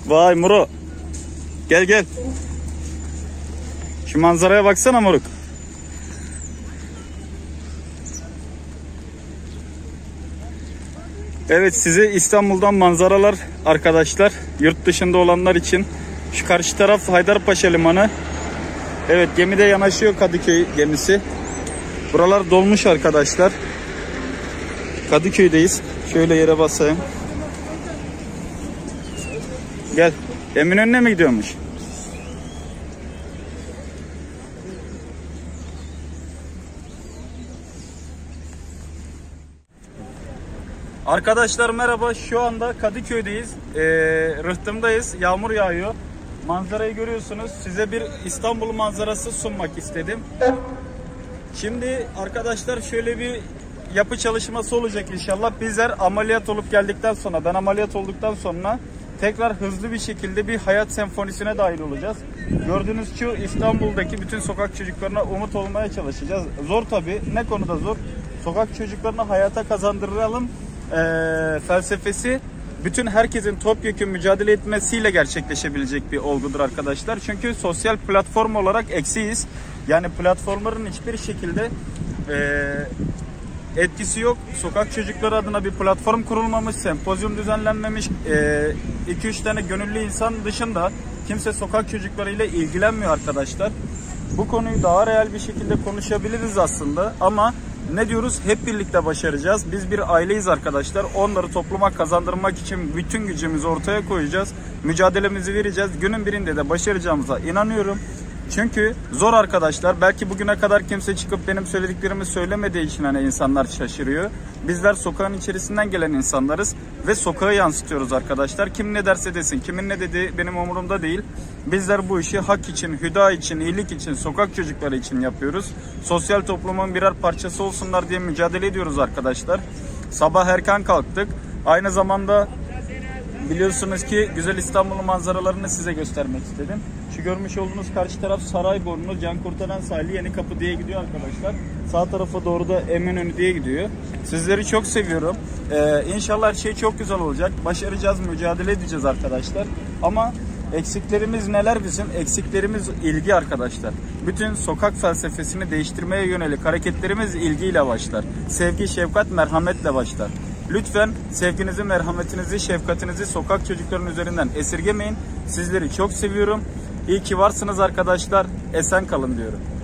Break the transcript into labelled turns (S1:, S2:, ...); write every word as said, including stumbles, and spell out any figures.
S1: Vay Muro. Gel gel. Şu manzaraya baksana moruk. Evet, size İstanbul'dan manzaralar arkadaşlar. Yurt dışında olanlar için. Şu karşı taraf Haydarpaşa Limanı. Evet, gemide yanaşıyor, Kadıköy gemisi. Buralar dolmuş arkadaşlar. Kadıköy'deyiz. Şöyle yere basayım. Gel. Eminönü'ne mi gidiyormuş? Arkadaşlar merhaba. Şu anda Kadıköy'deyiz. Ee, Rıhtım'dayız. Yağmur yağıyor. Manzarayı görüyorsunuz. Size bir İstanbul manzarası sunmak istedim. Şimdi arkadaşlar şöyle bir yapı çalışması olacak inşallah. Bizler ameliyat olup geldikten sonra, ben ameliyat olduktan sonra tekrar hızlı bir şekilde bir hayat senfonisine dahil olacağız. Gördüğünüz şu İstanbul'daki bütün sokak çocuklarına umut olmaya çalışacağız. Zor tabii. Ne konuda zor? Sokak çocuklarına hayata kazandıralım ee, felsefesi bütün herkesin topyekun mücadele etmesiyle gerçekleşebilecek bir olgudur arkadaşlar. Çünkü sosyal platform olarak eksiyiz. Yani platformların hiçbir şekilde e, etkisi yok. Sokak çocukları adına bir platform kurulmamış, sempozyum düzenlenmemiş. iki üç tane gönüllü insan dışında kimse sokak çocuklarıyla ilgilenmiyor arkadaşlar. Bu konuyu daha real bir şekilde konuşabiliriz aslında ama ne diyoruz? Hep birlikte başaracağız. Biz bir aileyiz arkadaşlar. Onları topluma kazandırmak için bütün gücümüzü ortaya koyacağız. Mücadelemizi vereceğiz. Günün birinde de başaracağımıza inanıyorum. Çünkü zor arkadaşlar. Belki bugüne kadar kimse çıkıp benim söylediklerimi söylemediği için hani insanlar şaşırıyor. Bizler sokağın içerisinden gelen insanlarız ve sokağı yansıtıyoruz arkadaşlar. Kim ne derse desin, kimin ne dediği benim umurumda değil. Bizler bu işi hak için, hüda için, iyilik için, sokak çocukları için yapıyoruz. Sosyal toplumun birer parçası olsunlar diye mücadele ediyoruz arkadaşlar. Sabah erken kalktık. Aynı zamanda biliyorsunuz ki güzel İstanbul manzaralarını size göstermek istedim. Şu görmüş olduğunuz karşı taraf Sarayburnu, Can Kurtaran Sahili, Yenikapı diye gidiyor arkadaşlar. Sağ tarafa doğru da Eminönü diye gidiyor. Sizleri çok seviyorum. Ee, İnşallah her şey çok güzel olacak. Başaracağız, mücadele edeceğiz arkadaşlar. Ama eksiklerimiz neler bizim? Eksiklerimiz ilgi arkadaşlar. Bütün sokak felsefesini değiştirmeye yönelik hareketlerimiz ilgiyle başlar. Sevgi, şefkat, merhametle başlar. Lütfen sevginizi, merhametinizi, şefkatinizi sokak çocukların üzerinden esirgemeyin. Sizleri çok seviyorum. İyi ki varsınız arkadaşlar. Esen kalın diyorum.